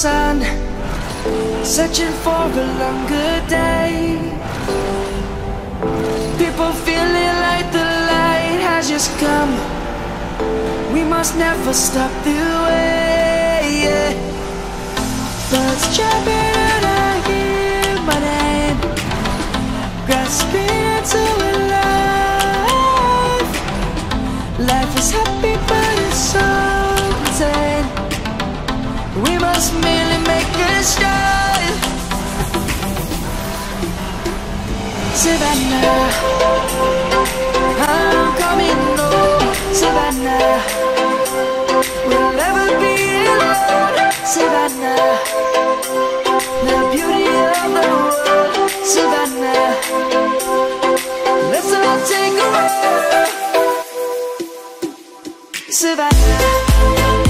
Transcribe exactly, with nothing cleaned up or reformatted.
sun, searching for a longer day. People feeling like the light has just come. We must never stop the way, yeah. Birds chirping and I hear my name, grasping into a life. Life is happy but it's so insane. We must merely make a start. Savannah, I'm coming home. Savannah, we'll never be alone. Savannah, the beauty of the world. Savannah, let's all take a ride. Savannah.